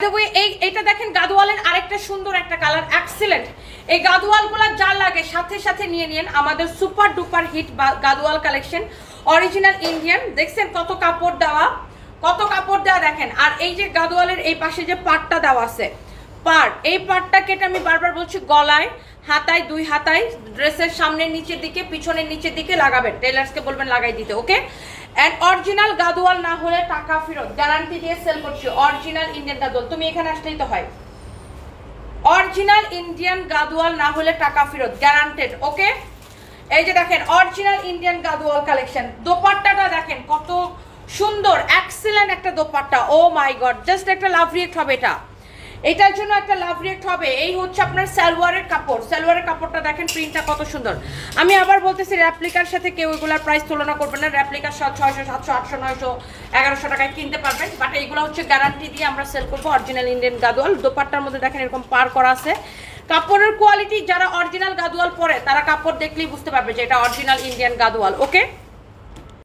এইটা দেখেন গাদওয়ালের আরেকটা সুন্দর একটা কালার, এক্সিলেন্ট। এই গাদওয়ালগুলো যা লাগে সাথে সাথে নিয়ে নিন। আমাদের super duper hit Gadwal collection, original Indian. দেখছেন কত কাপড় দেওয়া, কত কাপড় দেওয়া দেখেন। আর এই যে গাদওয়ালের এই পাশে যে পাটটা দেওয়া আছে, পার্ট, এই পার্টটা কেটে আমি বারবার বলছি গলায়, হাতায়, দুই হাতায়, ড্রেসের সামনের নিচের দিকে, পিছনের নিচের দিকে লাগাবেন। টেলার্সকে বলবেন লাগাই দিতে, ওকে। এন্ড অরিজিনাল গাদওয়াল না হলে টাকা ফেরত, গ্যারান্টি দিয়ে সেল করছি। অরিজিনাল ইন্ডিয়ান গাদওয়াল, তুমি এখানে আসলেই তো হয়। অরিজিনাল ইন্ডিয়ান গাদওয়াল না হলে টাকা ফেরত, গ্যারান্টেড, ওকে। এই যে দেখেন অরিজিনাল ইন্ডিয়ান গাদওয়াল কালেকশন। দোপাট্টাটা দেখেন কত সুন্দর, এক্সিলেন্ট একটা dupatta. Oh my god, just একটা লাভ রিয়েক্ট হবে এটা, এটার জন্য একটা লাভ রিয়েক্ট হবে। এই হচ্ছে আপনার সালোয়ারের কাপড়, সালোয়ারের কাপড়টা দেখেন, প্রিন্টটা কত সুন্দর। আমি আবার বলতেছি র্যাপ্লিকার সাথে কেউ এগুলার প্রাইস তুলনা করবেন না। র্যাপ্লিকার 600, 700, 800, 900, 1100 টাকায় কিনতে পারবেন, বাট এইগুলো হচ্ছে গ্যারান্টি দিয়ে আমরা সেল করবো। অরিজিনাল ইন্ডিয়ান গাদওয়াল, দোপাট্টার মধ্যে দেখেন এরকম পার করা আছে। কাপড়ের কোয়ালিটি, যারা অরিজিনাল গাদওয়াল পরে তারা কাপড় দেখলেই বুঝতে পারবে যে এটা অরিজিনাল ইন্ডিয়ান গাদওয়াল, ওকে।